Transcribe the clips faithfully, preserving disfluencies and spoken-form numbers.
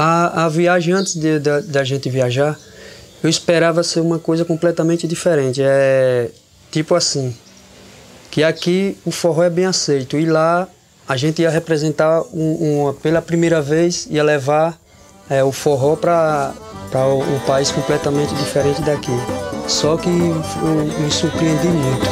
A, a viagem, antes de, da, da gente viajar, eu esperava ser uma coisa completamente diferente. É tipo assim, que aqui o forró é bem aceito e lá a gente ia representar, um, uma, pela primeira vez, ia levar é, o forró para um país completamente diferente daqui. Só que eu me surpreendi muito.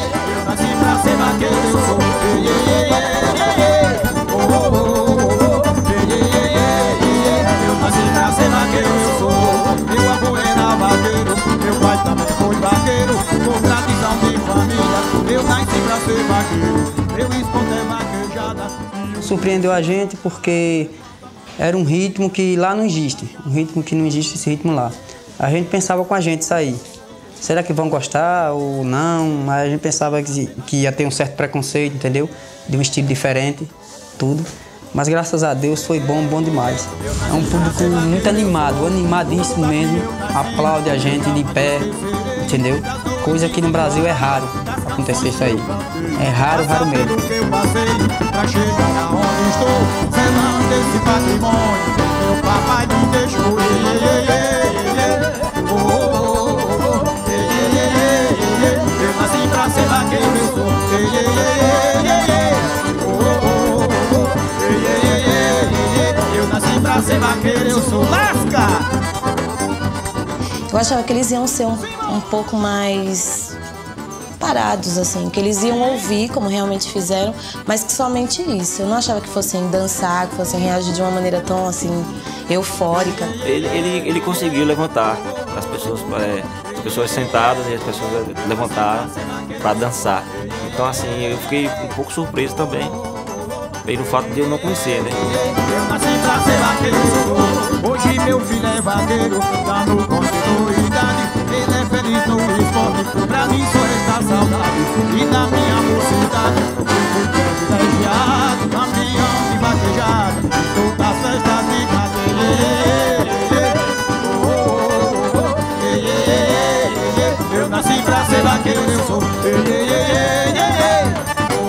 Surpreendeu a gente porque era um ritmo que lá não existe, um ritmo que não existe esse ritmo lá. A gente pensava com a gente sair. Será que vão gostar ou não? Mas a gente pensava que, que ia ter um certo preconceito, entendeu? De um estilo diferente, tudo. Mas graças a Deus foi bom, bom demais. É um público muito animado, animadíssimo mesmo. Aplaude a gente de pé, entendeu? Coisa que no Brasil é raro acontecer isso aí. É raro, raro mesmo. Eu achava que eles iam ser um, um pouco mais parados, assim, que eles iam ouvir, como realmente fizeram, mas que somente isso. Eu não achava que fossem dançar, que fossem reagir de uma maneira tão, assim, eufórica. Ele, ele, ele conseguiu levantar as pessoas, é, as pessoas sentadas e as pessoas levantaram para dançar. Então, assim, eu fiquei um pouco surpreso também, pelo fato de eu não conhecer, né? Eu nasci pra ser vaqueiro, sou. Hoje meu filho é vaqueiro, tá no continuidade. Ele é feliz no esporte, pra mim só resta saudade. E na minha mocidade, eu fui privilegiado, campeão de vaquejada, todas as festas de cadeia. Eu nasci pra ser vaqueiro, eu sou.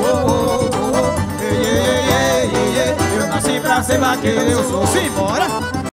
Eu nasci pra ser vaqueiro, eu sou. Simbora!